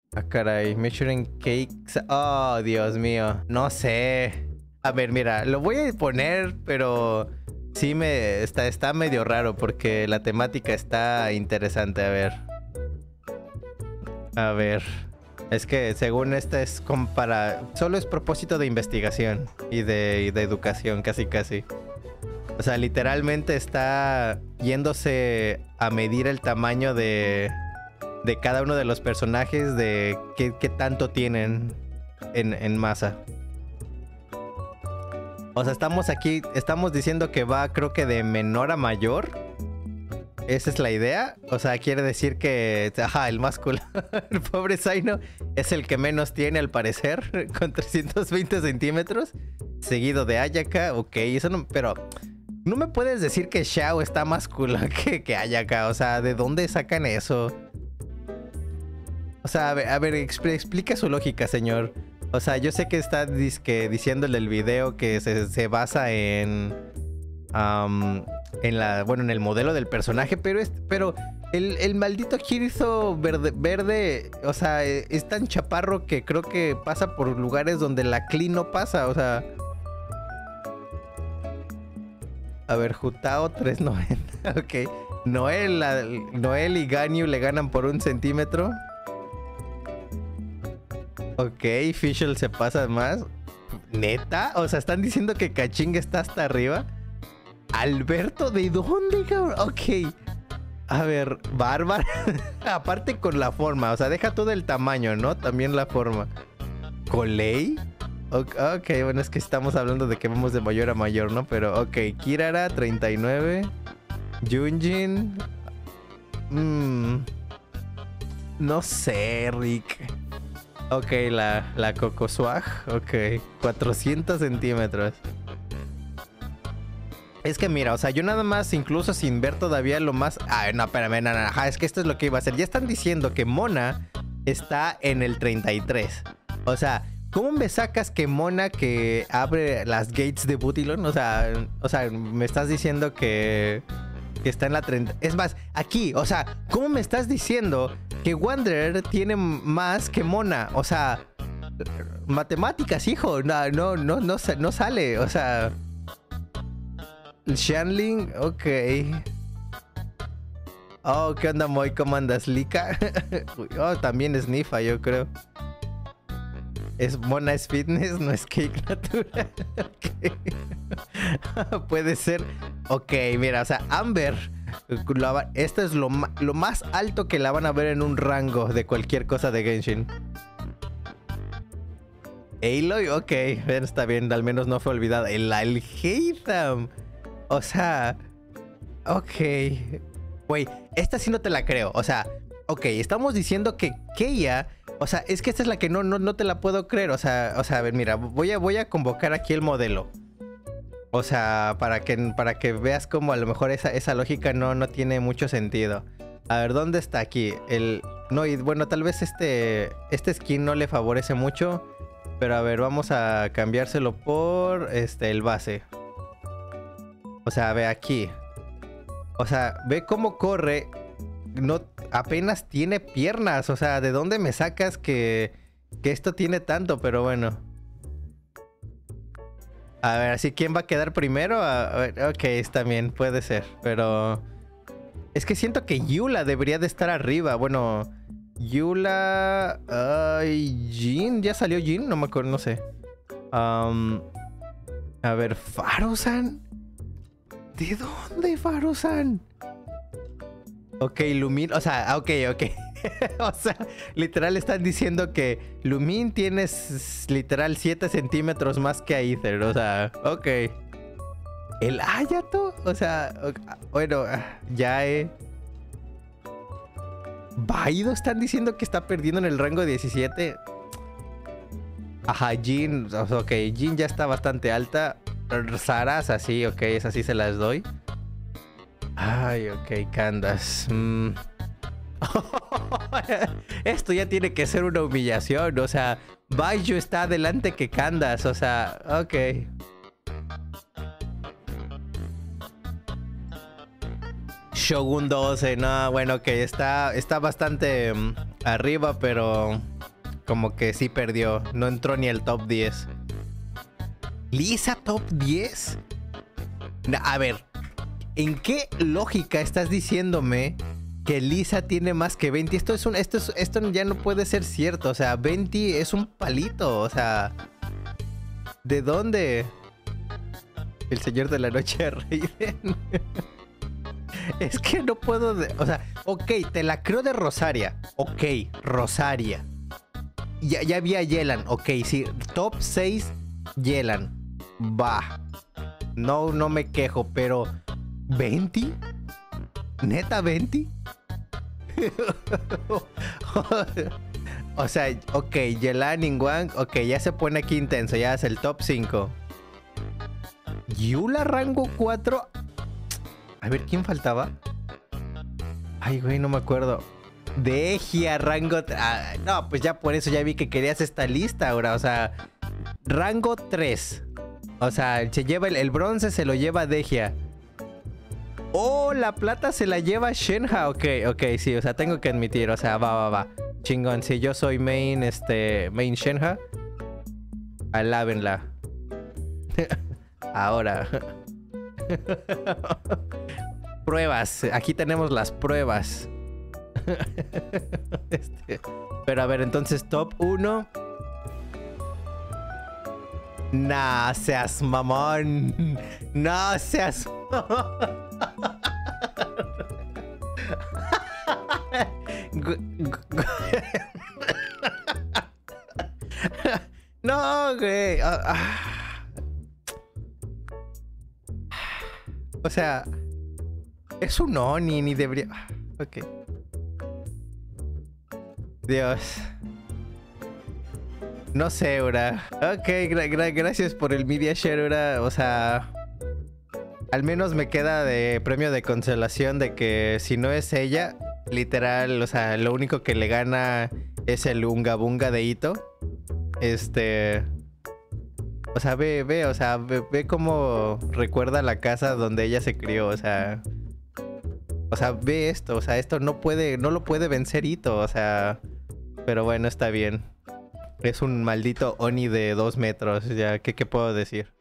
Ah, caray. Measuring cakes. Oh, Dios mío. No sé. A ver, mira, lo voy a poner, pero sí está medio raro porque la temática está interesante. A ver. A ver. Es que según esta es como para... Solo es propósito de investigación y de educación, casi casi. O sea, literalmente está yéndose a medir el tamaño de cada uno de los personajes, de qué tanto tienen en masa. O sea, estamos diciendo que va, creo que de menor a mayor. Esa es la idea. O sea, quiere decir que... Ajá, el másculo. El pobre Zaino es el que menos tiene al parecer, con 320 centímetros. Seguido de Ayaka. Ok, eso no... Pero... No me puedes decir que Xiao está más cool que Ayaka. O sea, ¿de dónde sacan eso? O sea, a ver, explica su lógica, señor. O sea, yo sé que está diciéndole el video que se basa en el modelo del personaje, pero el maldito Kirito verde, o sea, es tan chaparro que creo que pasa por lugares donde la Klee no pasa, o sea. A ver, Jutao 390. Ok. Noel y Ganyu le ganan por 1 centímetro. Ok, Fischl se pasa más. ¿Neta? O sea, están diciendo que Kaching está hasta arriba. Alberto, ¿de dónde, cabrón? Ok. A ver, Bárbara. Aparte con la forma. O sea, deja todo el tamaño, ¿no? También la forma. ¿Colei? Ok, bueno, es que estamos hablando de que vamos de mayor a mayor, ¿no? Pero, ok. Kirara, 39. Yunjin. No sé, Rick. Ok, la Coco Swag. Ok, 400 centímetros. Es que mira, o sea, yo nada más, incluso sin ver todavía lo más... Ah, no, espérame, no, ajá, es que esto es lo que iba a hacer. Ya están diciendo que Mona está en el 33. O sea, ¿cómo me sacas que Mona que abre las gates de Butilon? O sea, me estás diciendo que está en la 30... Es más, aquí, o sea, ¿cómo me estás diciendo que Wanderer tiene más que Mona? O sea, matemáticas, hijo. No sale, o sea... Shanling, ok. Oh, ¿qué onda, Moy? ¿Cómo andas, Lika? Oh, también es Nifa, yo creo. Es Mona, es fitness, no es cake natural. Okay. Puede ser. Ok, mira, o sea, Amber. Esto es lo más alto que la van a ver en un rango de cualquier cosa de Genshin. Aloy, ok, está bien, al menos no fue olvidado. El Alhaitham. O sea, ok. Güey, esta sí no te la creo. O sea, ok, estamos diciendo que Keia... O sea, es que esta es la que no te la puedo creer. O sea, a ver, mira, voy a convocar aquí el modelo. O sea, para que veas cómo a lo mejor esa lógica no tiene mucho sentido. A ver, ¿dónde está aquí? No, y bueno, tal vez este skin no le favorece mucho. Pero a ver, vamos a cambiárselo por el base. O sea, ve aquí. O sea, ve cómo corre. No, apenas tiene piernas. O sea, ¿de dónde me sacas que esto tiene tanto? Pero bueno. A ver, así quién va a quedar primero. A ver, ok, está bien, puede ser. Pero es que siento que Eula debería de estar arriba. Bueno, Eula... Ay, Jin. ¿Ya salió Jin? No me acuerdo, no sé. A ver, Faro-san. ¿De dónde, Faro-san? Ok, Lumin... O sea, ok. O sea, literal están diciendo que Lumin tiene literal 7 centímetros más que Aether. O sea, ok. ¿El Hayato? O sea, bueno, ya Baido están diciendo que está perdiendo en el rango 17. Ajá, Jin... Ok, Jin ya está bastante alta. Sarasa, sí, ok, esas sí se las doy. Ay, ok, Candace. Esto ya tiene que ser una humillación. O sea, Baiju está adelante que Candace. O sea, ok. Shogun 12, no, bueno, ok, está bastante arriba, pero como que sí perdió. No entró ni al top 10. ¿Lisa top 10? A ver, ¿en qué lógica estás diciéndome que Lisa tiene más que 20? Esto ya no puede ser cierto. O sea, 20 es un palito. O sea, ¿de dónde? El señor de la noche, Raiden. Es que no puedo... O sea, ok, te la creo de Rosaria. Ok, Rosaria. Ya vi a Yelan. Ok, sí. Top 6, Yelan. Va. No me quejo, pero... ¿20? ¿Neta 20? O sea, ok, Yelan, Ningguang. Ok, ya se pone aquí intenso. Ya es el top 5. Eula rango 4. A ver, ¿quién faltaba? Ay, güey, no me acuerdo. Dehya rango... no, pues ya por eso ya vi que querías esta lista ahora. O sea, rango 3. O sea, se lleva el bronce, se lo lleva Dehya. Oh, la plata se la lleva Shenhe. Ok, sí, o sea, tengo que admitir. O sea, va. Chingón, si yo soy main Shenhe. Alábenla. Ahora. Pruebas. Aquí tenemos las pruebas. Pero a ver, entonces top 1. Nah, seas mamón. No seas mamón. No, güey. O sea, es un Oni, ni debería... Ok. Dios. No sé, Ura. Ok, gracias por el media share, Ura. O sea, al menos me queda de premio de consolación de que si no es ella, literal, o sea, lo único que le gana es el Unga Bunga de Ito. O sea, ve cómo recuerda la casa donde ella se crió, o sea, ve esto, o sea, esto no lo puede vencer Ito, o sea, pero bueno, está bien. Es un maldito Oni de 2 metros, ya, ¿qué puedo decir?